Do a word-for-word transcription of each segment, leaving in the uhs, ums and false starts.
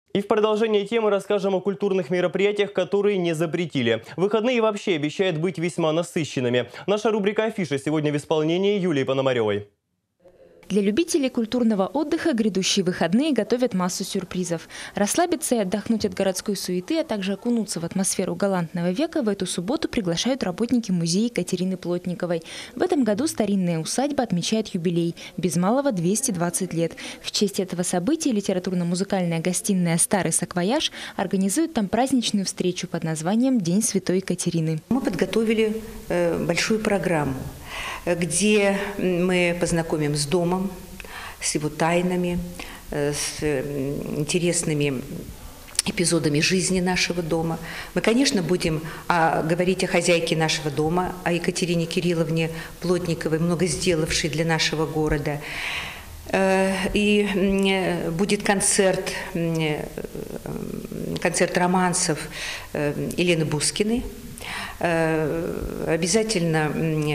И в продолжение темы расскажем о культурных мероприятиях, которые не запретили. Выходные вообще обещают быть весьма насыщенными. Наша рубрика «Афиша» сегодня в исполнении Юлии Пономаревой. Для любителей культурного отдыха грядущие выходные готовят массу сюрпризов. Расслабиться и отдохнуть от городской суеты, а также окунуться в атмосферу галантного века в эту субботу приглашают работники музея Екатерины Плотниковой. В этом году старинная усадьба отмечает юбилей – без малого двести двадцать лет. В честь этого события литературно-музыкальная гостиная «Старый саквояж» организует там праздничную встречу под названием «День Святой Екатерины». Мы подготовили э, большую программу, где мы познакомим с домом, с его тайнами, с интересными эпизодами жизни нашего дома. Мы, конечно, будем а, говорить о хозяйке нашего дома, о Екатерине Кирилловне Плотниковой, много сделавшей для нашего города. И будет концерт, концерт романсов Елены Бускиной. Обязательно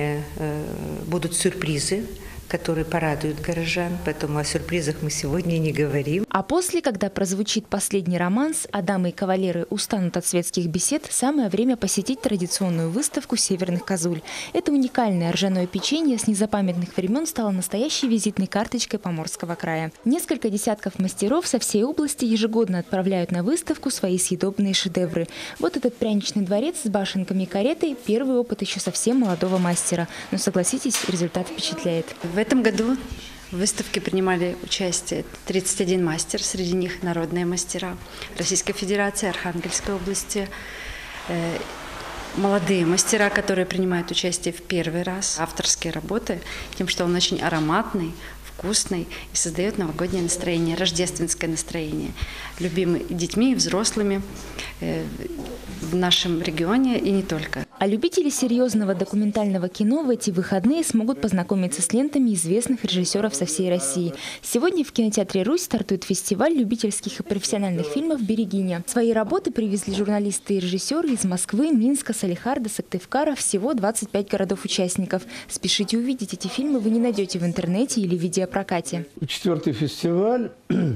будут сюрпризы, которые порадуют горожан, поэтому о сюрпризах мы сегодня не говорим. А после, когда прозвучит последний романс, а дамы и кавалеры устанут от светских бесед, самое время посетить традиционную выставку «Северных козуль». Это уникальное ржаное печенье с незапамятных времен стало настоящей визитной карточкой Поморского края. Несколько десятков мастеров со всей области ежегодно отправляют на выставку свои съедобные шедевры. Вот этот пряничный дворец с башенками и каретой – первый опыт еще совсем молодого мастера. Но согласитесь, результат впечатляет. В этом году в выставке принимали участие тридцать один мастер, среди них народные мастера Российской Федерации, Архангельской области, э, молодые мастера, которые принимают участие в первый раз. Авторские работы тем, что он очень ароматный, вкусный и создает новогоднее настроение, рождественское настроение, любимый детьми и взрослыми э, в нашем регионе и не только. А любители серьезного документального кино в эти выходные смогут познакомиться с лентами известных режиссеров со всей России. Сегодня в кинотеатре «Русь» стартует фестиваль любительских и профессиональных фильмов «Берегиня». Свои работы привезли журналисты и режиссеры из Москвы, Минска, Салихарда, Сыктывкара, всего двадцать пять городов-участников. Спешите увидеть эти фильмы, вы не найдете в интернете или в видеопрокате. Четвертый фестиваль,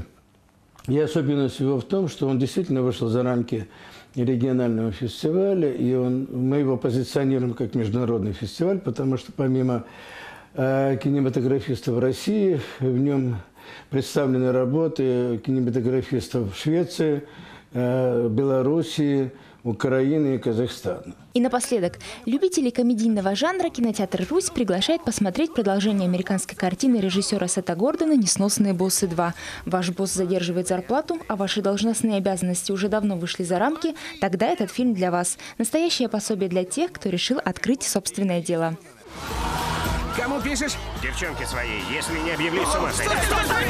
и особенность его в том, что он действительно вышел за рамки регионального фестиваля, и он, мы его позиционируем как международный фестиваль, потому что помимо э, кинематографистов России, в нем представлены работы кинематографистов Швеции, э, Белоруссии, Украины и Казахстана. И напоследок, любителей комедийного жанра кинотеатр «Русь» приглашает посмотреть продолжение американской картины режиссера Сета Гордона «Несносные боссы два». Ваш босс задерживает зарплату, а ваши должностные обязанности уже давно вышли за рамки, тогда этот фильм для вас. Настоящее пособие для тех, кто решил открыть собственное дело. Кому пишешь? Девчонки своей, если не объявлюсь с ума сойдешь.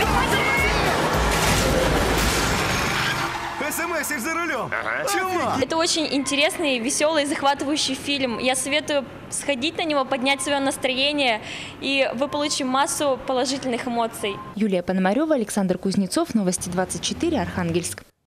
СМС за рулем. Ага. Чего? Это очень интересный, веселый, захватывающий фильм. Я советую сходить на него, поднять свое настроение, и вы получите массу положительных эмоций. Юлия Пономарева, Александр Кузнецов, Новости двадцать четыре, Архангельск.